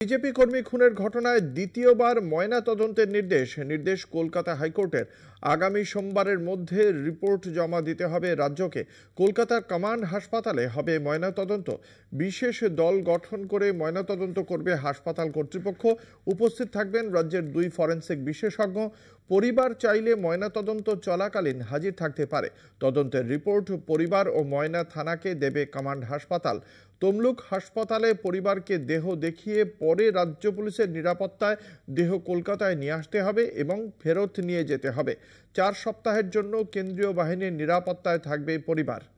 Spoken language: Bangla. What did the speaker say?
বিজেপি কর্মী খুনের ঘটনায় দ্বিতীয়বার ময়না তদন্তের নির্দেশ কলকাতা হাইকোর্টের। আগামী সোমবারের মধ্যে রিপোর্ট জমা দিতে হবে রাজ্যকে। কলকাতার কমান্ড হাসপাতালে হবে ময়নাতদন্ত। বিশেষ দল গঠন করে ময়নাতদন্ত করবে হাসপাতাল কর্তৃপক্ষ। উপস্থিত থাকবেন রাজ্যের 2 ফরেনসিক বিশেষজ্ঞ। পরিবার চাইলে ময়নাতদন্ত চলাকালীন হাজির থাকতে পারে। তদন্তের রিপোর্ট পরিবার ও ময়না থানাকে দেবে কমান্ড হাসপাতাল। তমলুক হাসপাতালে পরিবারকে দেহ দেখিয়ে পরে রাজ্য পুলিশের নিরাপত্তায় দেহ কলকাতায় নিয়ে আসতে হবে এবং ফেরত নিয়ে যেতে হবে। 4 সপ্তাহের জন্য কেন্দ্রীয় বাহিনীর নিরাপত্তায় থাকবে পরিবার।